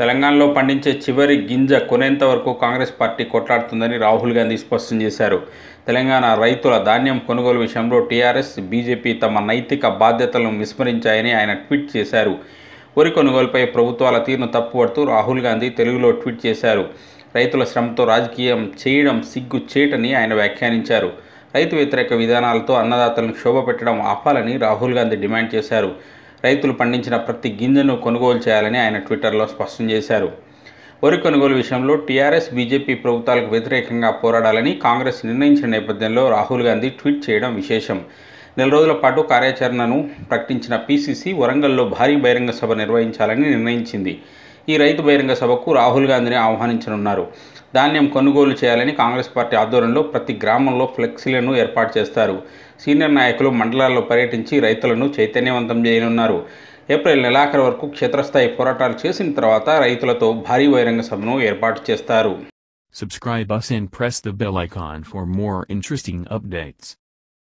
తెలంగాణలో పండించే చివరి గింజ కొనేంత వరకు కాంగ్రెస్ పార్టీ కొట్లాడుతుందని రాహుల్ గాంధీ స్పష్టం చేశారు. తెలంగాణ రైతుల ధాన్యం కొనుగోలు విషయంలో టీఆర్ఎస్, బీజేపీ తమ నైతిక బాధ్యతలను విస్మరించాయని ఆయన ట్వీట్ చేశారు. వరి కొనుగోలుపై ప్రభుత్వాల తీరును తప్పుపడుతూ రాహుల్ గాంధీ తెలుగులో ట్వీట్ చేశారు. రైతుల శ్రమతో రాజకీయం చేయడం సిగ్గుచేటని ఆయన వ్యాఖ్యానించారు. రైతు వ్యతిరేక విధానాలతో అన్నదాతలను క్షోభపెట్టడం ఆపాలని రాహుల్ గాంధీ డిమాండ్ చేశారు. రైతులు పండించిన ప్రతి గింజను కొనుగోలు చేయాలని ఆయన ట్విట్టర్లో స్పష్టం చేశారు. వరి కొనుగోలు విషయంలో టీఆర్ఎస్, బీజేపీ ప్రభుత్వాలకు వ్యతిరేకంగా పోరాడాలని కాంగ్రెస్ నిర్ణయించిన నేపథ్యంలో రాహుల్ గాంధీ ట్వీట్ చేయడం విశేషం. నెల రోజుల పాటు కార్యాచరణను ప్రకటించిన పీసీసీ వరంగల్లో భారీ బహిరంగ సభ నిర్వహించాలని నిర్ణయించింది. ఈ రైతు బహిరంగ సభకు రాహుల్ గాంధీని ఆహ్వానించనున్నారు. ధాన్యం కొనుగోలు చేయాలని కాంగ్రెస్ పార్టీ ఆధ్వర్యంలో ప్రతి గ్రామంలో ఫ్లెక్సీలను ఏర్పాటు చేస్తారు. సీనియర్ నాయకులు మండలాల్లో పర్యటించి రైతులను చైతన్యవంతం చేయనున్నారు. ఏప్రిల్ నెలాఖరు వరకు క్షేత్రస్థాయి పోరాటాలు చేసిన తర్వాత రైతులతో భారీ బహిరంగ సభను ఏర్పాటు చేస్తారు. Subscribe us and press the bell icon for more interesting updates.